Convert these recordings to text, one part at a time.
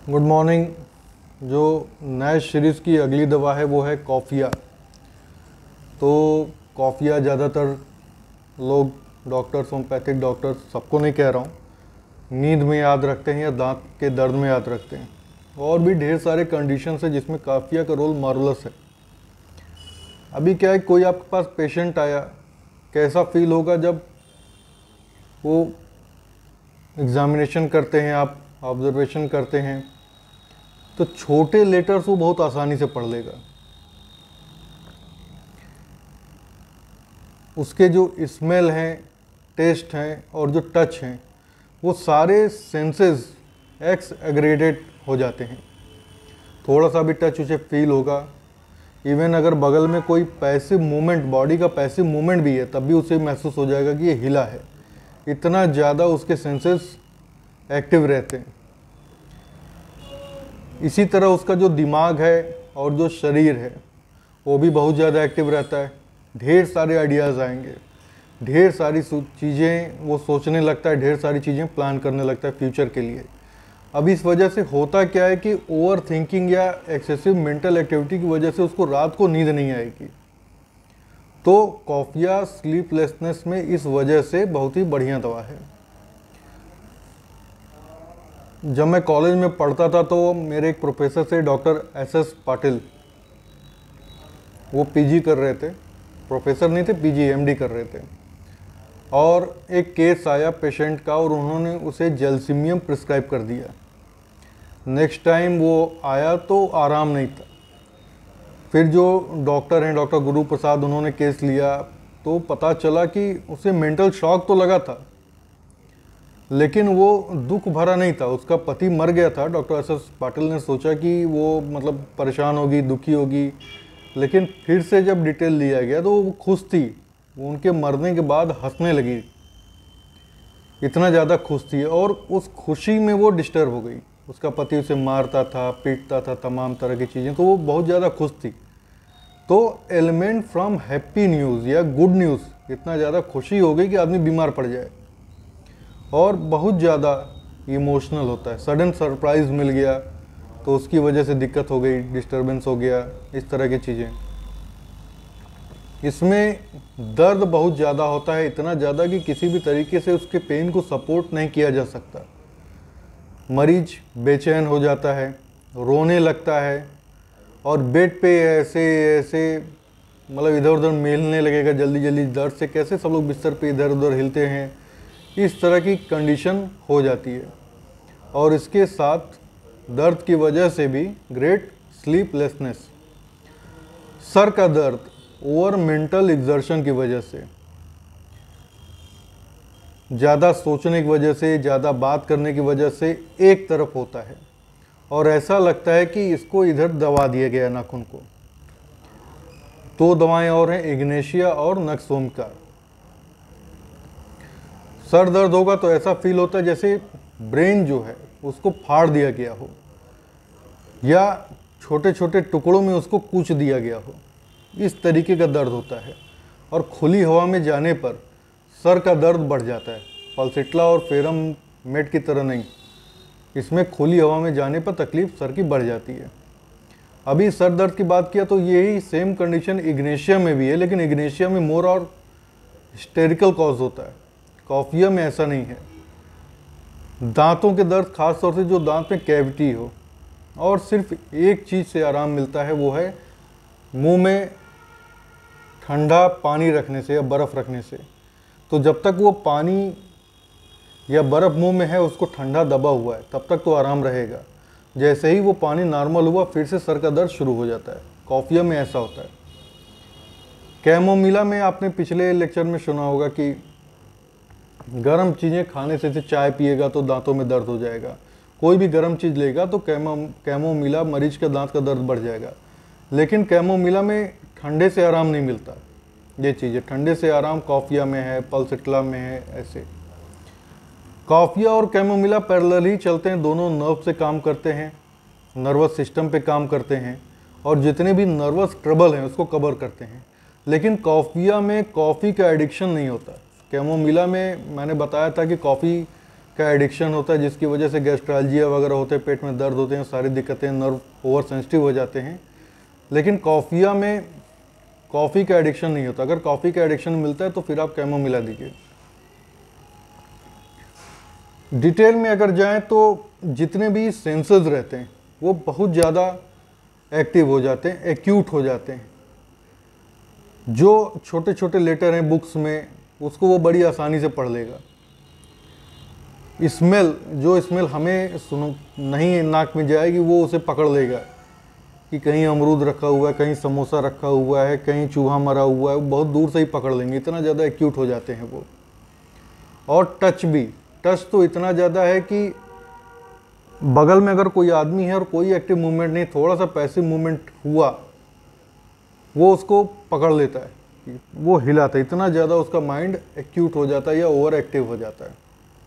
Good morning. जो नए series की अगली दवा है वो है कॉफ़िया। तो कॉफ़िया ज़्यादातर लोग डॉक्टर्स, होम्योपैथिक डॉक्टर्स, सबको नहीं कह रहा हूँ, नींद में याद रखते हैं या दांत के दर्द में याद रखते हैं। और भी ढेर सारे कंडीशंस है जिसमें कॉफ़िया का रोल मार्वलस है। अभी क्या है, कोई आपके पास पेशेंट आया, कैसा फील होगा जब वो एग्ज़ामिनेशन करते हैं, आप ऑब्जर्वेशन करते हैं, तो छोटे लेटर्स वो बहुत आसानी से पढ़ लेगा। उसके जो स्मेल हैं, टेस्ट हैं और जो टच हैं, वो सारे सेंसेस एक्स एग्रेडेड हो जाते हैं। थोड़ा सा भी टच उसे फील होगा, इवन अगर बगल में कोई पैसिव मूवमेंट, बॉडी का पैसिव मूवमेंट भी है, तब भी उसे महसूस हो जाएगा कि ये हिला है। इतना ज़्यादा उसके सेंसेस एक्टिव रहते हैं। इसी तरह उसका जो दिमाग है और जो शरीर है वो भी बहुत ज़्यादा एक्टिव रहता है। ढेर सारे आइडियाज़ आएंगे, ढेर सारी चीज़ें वो सोचने लगता है, ढेर सारी चीज़ें प्लान करने लगता है फ्यूचर के लिए। अब इस वजह से होता क्या है कि ओवर थिंकिंग या एक्सेसिव मेंटल एक्टिविटी की वजह से उसको रात को नींद नहीं आएगी। तो कॉफ़िया स्लीपलेसनेस में इस वजह से बहुत ही बढ़िया दवा है। जब मैं कॉलेज में पढ़ता था तो मेरे एक प्रोफेसर से, डॉक्टर एस पाटिल, वो पीजी कर रहे थे, प्रोफेसर नहीं थे, पीजी एमडी कर रहे थे। और एक केस आया पेशेंट का और उन्होंने उसे जैल्सीमियम प्रिस्क्राइब कर दिया। नेक्स्ट टाइम वो आया तो आराम नहीं था। फिर जो डॉक्टर हैं, डॉक्टर गुरु प्रसाद, उन्होंने केस लिया तो पता चला कि उसे मेंटल शॉक तो लगा था, लेकिन वो दुख भरा नहीं था। उसका पति मर गया था। डॉक्टर एस पाटिल ने सोचा कि वो मतलब परेशान होगी, दुखी होगी, लेकिन फिर से जब डिटेल लिया गया तो वो खुश थी। वो उनके मरने के बाद हंसने लगी, इतना ज़्यादा खुश थी। और उस खुशी में वो डिस्टर्ब हो गई। उसका पति उसे मारता था, पीटता था, तमाम तरह की चीज़ें, तो वो बहुत ज़्यादा खुश थी। तो एलिमेंट फ्रॉम हैप्पी न्यूज़ या गुड न्यूज़, इतना ज़्यादा खुशी हो गई कि आदमी बीमार पड़ जाए और बहुत ज़्यादा इमोशनल होता है। सडन सरप्राइज़ मिल गया तो उसकी वजह से दिक्कत हो गई, डिस्टर्बेंस हो गया, इस तरह की चीज़ें। इसमें दर्द बहुत ज़्यादा होता है, इतना ज़्यादा कि किसी भी तरीके से उसके पेन को सपोर्ट नहीं किया जा सकता। मरीज बेचैन हो जाता है, रोने लगता है और बेड पे ऐसे ऐसे मतलब इधर उधर मेलने लगेगा जल्दी जल्दी दर्द से। कैसे सब लोग बिस्तर पे इधर उधर हिलते हैं, इस तरह की कंडीशन हो जाती है। और इसके साथ दर्द की वजह से भी ग्रेट स्लीपलेसनेस, सर का दर्द ओवर मेंटल एग्जर्शन की वजह से, ज़्यादा सोचने की वजह से, ज़्यादा बात करने की वजह से एक तरफ होता है और ऐसा लगता है कि इसको इधर दबा दिया गया नाखून को। दो दवाएं और हैं, इग्नेशिया और नक्सोमिका। सर दर्द होगा तो ऐसा फील होता है जैसे ब्रेन जो है उसको फाड़ दिया गया हो या छोटे छोटे टुकड़ों में उसको कूच दिया गया हो, इस तरीके का दर्द होता है। और खुली हवा में जाने पर सर का दर्द बढ़ जाता है। पल्सिट्ला और फेरम मेट की तरह नहीं, इसमें खुली हवा में जाने पर तकलीफ सर की बढ़ जाती है। अभी सर दर्द की बात किया तो यही सेम कंडीशन इग्नेशिया में भी है, लेकिन इग्नेशिया में मोर और हिस्टेरिकल कॉज होता है, कॉफ़िया में ऐसा नहीं है। दांतों के दर्द, खास तौर से जो दांत में कैविटी हो, और सिर्फ एक चीज़ से आराम मिलता है, वो है मुंह में ठंडा पानी रखने से या बर्फ़ रखने से। तो जब तक वो पानी या बर्फ़ मुंह में है, उसको ठंडा दबा हुआ है, तब तक तो आराम रहेगा। जैसे ही वो पानी नॉर्मल हुआ, फिर से सर का दर्द शुरू हो जाता है। कॉफ़िया में ऐसा होता है। कैमोमिला में आपने पिछले लेक्चर में सुना होगा कि गर्म चीज़ें खाने से, चाय पिएगा तो दांतों में दर्द हो जाएगा। कोई भी गर्म चीज़ लेगा तो कैमोमिला, मरीज का दांत का दर्द बढ़ जाएगा। लेकिन कैमोमिला में ठंडे से आराम नहीं मिलता। ये चीज़ें ठंडे से आराम कॉफ़िया में है, पल्सिट्ला में है। ऐसे कॉफ़िया और कैमोमिला पैरेलल ही चलते हैं, दोनों नर्व से काम करते हैं, नर्वस सिस्टम पे काम करते हैं और जितने भी नर्वस ट्रबल हैं उसको कवर करते हैं। लेकिन कॉफ़िया में कॉफ़ी का एडिक्शन नहीं होता। कैमोमिला में मैंने बताया था कि कॉफ़ी का एडिक्शन होता है, जिसकी वजह से गैस्ट्रालजिया वगैरह होते हैं, पेट में दर्द होते हैं, सारी दिक्कतें, नर्व ओवर सेंसिटिव हो जाते हैं। लेकिन कॉफ़िया में कॉफ़ी का एडिक्शन नहीं होता। अगर कॉफ़ी का एडिक्शन मिलता है तो फिर आप कैमोमिला दीजिए। डिटेल में अगर जाएं तो जितने भी सेंसर्स रहते हैं वो बहुत ज़्यादा एक्टिव हो जाते हैं, एक्यूट हो जाते हैं। जो छोटे छोटे लेटर हैं बुक्स में, उसको वो बड़ी आसानी से पढ़ लेगा। स्मेल, जो स्मेल हमें सुनो नहीं नाक में जाएगी, वो उसे पकड़ लेगा कि कहीं अमरूद रखा हुआ है, कहीं समोसा रखा हुआ है, कहीं चूहा मरा हुआ है, वो बहुत दूर से ही पकड़ लेंगे, इतना ज़्यादा एक्यूट हो जाते हैं वो। और टच भी, टच तो इतना ज़्यादा है कि बगल में अगर कोई आदमी है और कोई एक्टिव मूवमेंट नहीं, थोड़ा सा पैसिव मूवमेंट हुआ, वो उसको पकड़ लेता है, वो हिलाता है, इतना ज़्यादा उसका माइंड एक्यूट हो जाता है या ओवर एक्टिव हो जाता है।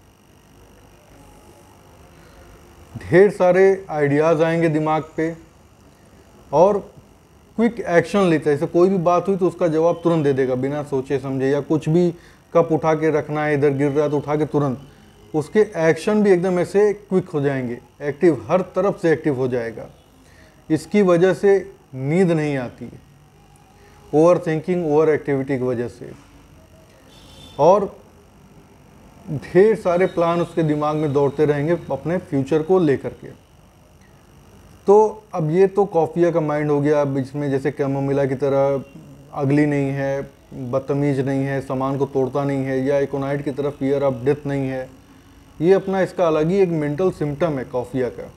ढेर सारे आइडियाज़ आएंगे दिमाग पे और क्विक एक्शन लेता है। जैसे कोई भी बात हुई तो उसका जवाब तुरंत दे देगा बिना सोचे समझे, या कुछ भी कप उठा के रखना है, इधर गिर रहा है तो उठा के तुरंत, उसके एक्शन भी एकदम ऐसे क्विक हो जाएंगे, एक्टिव, हर तरफ से एक्टिव हो जाएगा। इसकी वजह से नींद नहीं आती है, ओवर थिंकिंग, ओवर एक्टिविटी की वजह से। और ढेर सारे प्लान उसके दिमाग में दौड़ते रहेंगे अपने फ्यूचर को लेकर के। तो अब ये तो कॉफ़िया का माइंड हो गया। अब इसमें जैसे कैमोमिला की तरह अगली नहीं है, बदतमीज नहीं है, सामान को तोड़ता नहीं है, या एकोनाइट की तरह फियर ऑफ डेथ नहीं है। ये अपना इसका अलग ही एक मेंटल सिम्टम है कॉफ़िया का।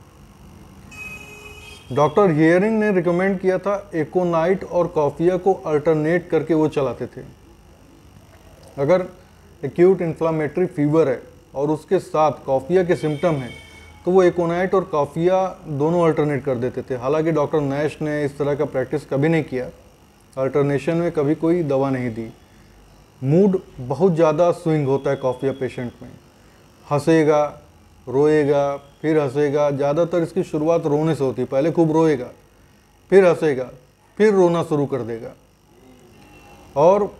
डॉक्टर हियरिंग ने रिकमेंड किया था एकोनाइट और कॉफ़िया को अल्टरनेट करके वो चलाते थे। अगर एक्यूट इन्फ्लामेटरी फीवर है और उसके साथ कॉफ़िया के सिम्टम हैं तो वो एकोनाइट और कॉफ़िया दोनों अल्टरनेट कर देते थे। हालांकि डॉक्टर नैश ने इस तरह का प्रैक्टिस कभी नहीं किया, अल्टरनेशन में कभी कोई दवा नहीं दी। मूड बहुत ज़्यादा स्विंग होता है कॉफ़िया पेशेंट में, हंसेगा, रोएगा, फिर हंसेगा। ज़्यादातर इसकी शुरुआत रोने से होती है, पहले खूब रोएगा, फिर हंसेगा, फिर रोना शुरू कर देगा। और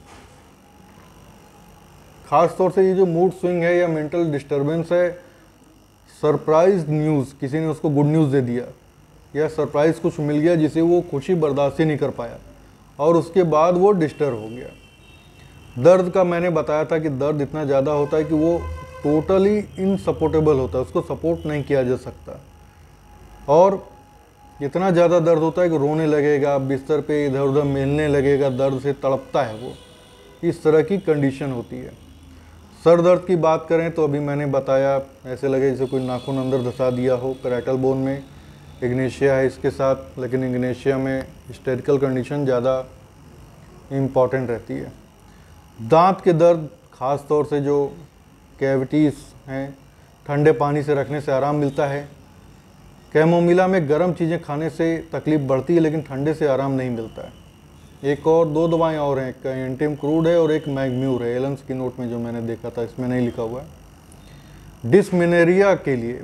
ख़ास तौर से ये जो मूड स्विंग है या मेंटल डिस्टर्बेंस है, सरप्राइज न्यूज़, किसी ने उसको गुड न्यूज़ दे दिया या सरप्राइज़ कुछ मिल गया जिसे वो खुशी बर्दाश्त ही नहीं कर पाया और उसके बाद वो डिस्टर्ब हो गया। दर्द का मैंने बताया था कि दर्द इतना ज़्यादा होता है कि वो टोटली इनसपोर्टेबल होता है, उसको सपोर्ट नहीं किया जा सकता। और इतना ज़्यादा दर्द होता है कि रोने लगेगा, बिस्तर पे इधर उधर मेलने लगेगा, दर्द से तड़पता है वो। इस तरह की कंडीशन होती है। सर दर्द की बात करें तो अभी मैंने बताया, ऐसे लगे जैसे कोई नाखून अंदर धंसा दिया हो। पैराइटल बोन में इग्नेशिया है इसके साथ, लेकिन इग्नेशिया में हिस्टेरिकल कंडीशन ज़्यादा इम्पॉर्टेंट रहती है। दांत के दर्द, ख़ास तौर से जो कैविटीज़ हैं, ठंडे पानी से रखने से आराम मिलता है। कैमोमिला में गर्म चीज़ें खाने से तकलीफ़ बढ़ती है लेकिन ठंडे से आराम नहीं मिलता है। एक और दो दवाएं और हैं, एक एंटिम क्रूड है और एक मैग्म्यूर है। एलन्स की नोट में जो मैंने देखा था, इसमें नहीं लिखा हुआ है। डिस्मेनोरिया के लिए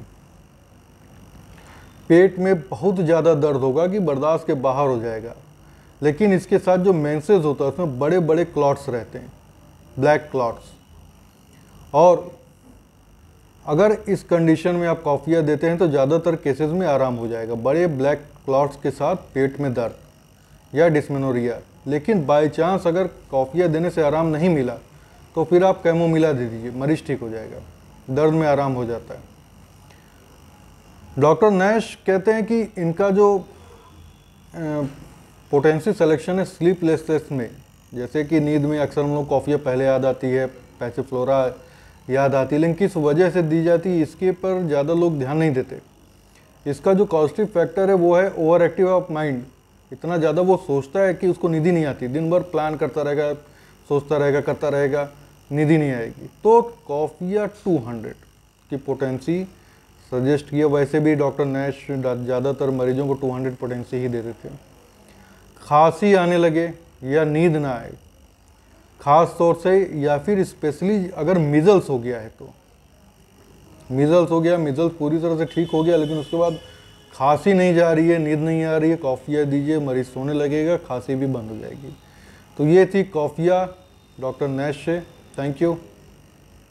पेट में बहुत ज़्यादा दर्द होगा कि बर्दाश्त के बाहर हो जाएगा, लेकिन इसके साथ जो मेंसेस होता है उसमें बड़े बड़े क्लॉट्स रहते हैं, ब्लैक क्लॉट्स। और अगर इस कंडीशन में आप कॉफ़िया देते हैं तो ज़्यादातर केसेस में आराम हो जाएगा, बड़े ब्लैक क्लॉट्स के साथ पेट में दर्द या डिस्मेनोरिया। लेकिन बाय चांस अगर कॉफ़िया देने से आराम नहीं मिला तो फिर आप कैमोमिला दे दीजिए, मरीज ठीक हो जाएगा, दर्द में आराम हो जाता है। डॉक्टर नैश कहते हैं कि इनका जो पोटेंसी सिलेक्शन है स्लीपलेसनेस में, जैसे कि नींद में अक्सर हम लोग कॉफ़िया पहले याद आती है, पैसिफ्लोरा याद आती है, लेकिन किस वजह से दी जाती है इसके पर ज़्यादा लोग ध्यान नहीं देते। इसका जो कॉजेटिव फैक्टर है वो है ओवर एक्टिव ऑफ माइंड। इतना ज़्यादा वो सोचता है कि उसको नींद ही नहीं आती, दिन भर प्लान करता रहेगा, सोचता रहेगा, करता रहेगा, नींद ही नहीं आएगी। तो कॉफ़िया 200 की पोटेंसी सजेस्ट किया। वैसे भी डॉक्टर नैश ज़्यादातर मरीजों को 200 पोटेंसी ही देते थे। खांसी आने लगे या नींद ना आए, ख़ास तौर से, या फिर स्पेशली अगर मिज़ल्स हो गया है तो मिज़ल्स हो गया, मिज़ल्स पूरी तरह से ठीक हो गया लेकिन उसके बाद खांसी नहीं जा रही है, नींद नहीं आ रही है, कॉफ़िया दीजिए, मरीज सोने लगेगा, खांसी भी बंद हो जाएगी। तो ये थी कॉफ़िया डॉक्टर नैश से। Thank you.